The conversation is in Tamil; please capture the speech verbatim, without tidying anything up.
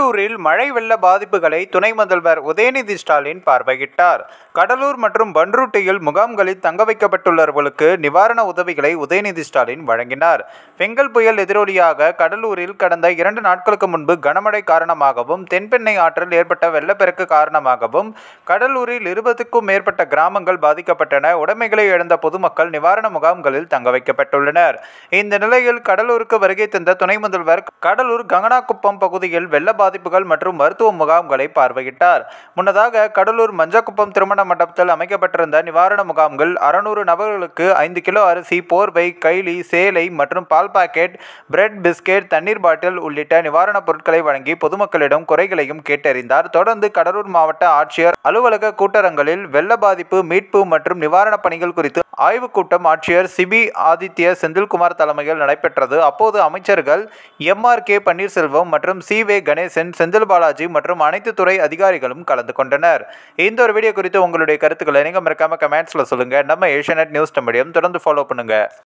கடலூரில் மழை வெள்ள பாதிப்புகளை துணை முதல்வர் உதயநிதி ஸ்டாலின் பார்வையிட்டார். கடலூர் மற்றும் பண்ருட்டியில் முகாம்களில் தங்க வைக்கப்பட்டுள்ளவர்களுக்கு நிவாரண உதவிகளை உதயநிதி ஸ்டாலின் வழங்கினார். பெங்கல் புயல் எதிரொலியாக கடலூரில் கடந்த இரண்டு நாட்களுக்கு முன்பு கனமழை காரணமாகவும் தென்பெண்ணை ஆற்றில் ஏற்பட்ட வெள்ளப்பெருக்கு காரணமாகவும் கடலூரில் இருபதுக்கும் மேற்பட்ட கிராமங்கள் பாதிக்கப்பட்டன. உடைமைகளை இழந்த பொதுமக்கள் நிவாரண முகாம்களில் தங்க வைக்கப்பட்டுள்ளனர். இந்த நிலையில் கடலூருக்கு வருகை தந்த துணை முதல்வர் கடலூர் கங்கனாகுப்பம் பகுதியில் வெள்ள பாதிப்புகள் மற்றும் மருத்துவ முகாம்களை பார்வையிட்டார். முன்னதாக கடலூர் மஞ்சக்குப்பம் திருமண மண்டபத்தில் அமைக்கப்பட்டிருந்த நிவாரண முகாம்கள் அறுநூறு நபர்களுக்கு ஐந்து கிலோ அரிசி, போர்வை, கைலி, சேலை மற்றும் பால் பாக்கெட், பிரெட், பிஸ்கெட், தண்ணீர் பாட்டில் உள்ளிட்ட நிவாரணப் பொருட்களை வழங்கி பொதுமக்களிடம் குறைகளையும் கேட்டறிந்தார். தொடர்ந்து கடலூர் மாவட்ட ஆட்சியர் அலுவலக கூட்டரங்களில் வெள்ள பாதிப்பு, மீட்பு மற்றும் நிவாரணப் பணிகள் குறித்து ஆய்வுக் கூட்டம் ஆட்சியர் சிபி ஆதித்ய செந்தில்குமார் தலைமையில் நடைபெற்றது. அப்போது அமைச்சர்கள் எம் ஆர் கே பன்னீர்செல்வம் மற்றும் சி வே கணேசன், செந்தில் பாலாஜி மற்றும் அனைத்து துறை அதிகாரிகளும் கலந்து கொண்டனர். இந்த ஒரு வீடியோ குறித்து உங்களுடைய கருத்துக்களை நீங்க மறக்காம கமெண்ட்ஸ்ல சொல்லுங்க. நம்ம ஏஷியாநெட் நியூஸ் மீடியம் தொடர்ந்து ஃபாலோ பண்ணுங்க.